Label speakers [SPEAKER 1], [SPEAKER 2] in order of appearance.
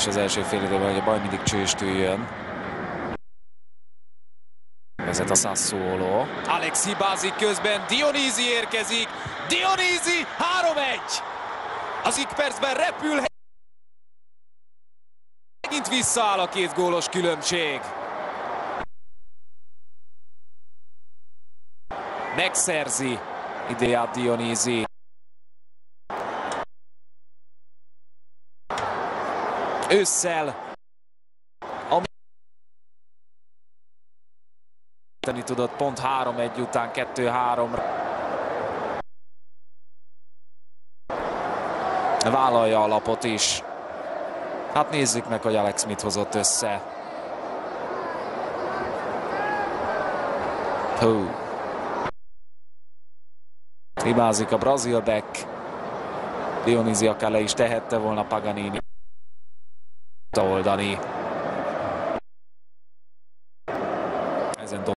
[SPEAKER 1] az első fél időben, hogy a baj mindig csőstül jön. Vezet a Sassuolo. Alex hibázik közben, Dionisi érkezik. Dionisi 3-1! Az percben repül. Megint visszaáll a 2 gólos különbség. Megszerzi ideját Dionisi. Ősszel tudott pont 3-1 után 2-3. Vállalja a lapot is. Hát nézzük meg, hogy Alex mit hozott össze. Hú. Hibázik a brazil back. Dionisi akár le is tehette volna Paganini. Oldani. Ezen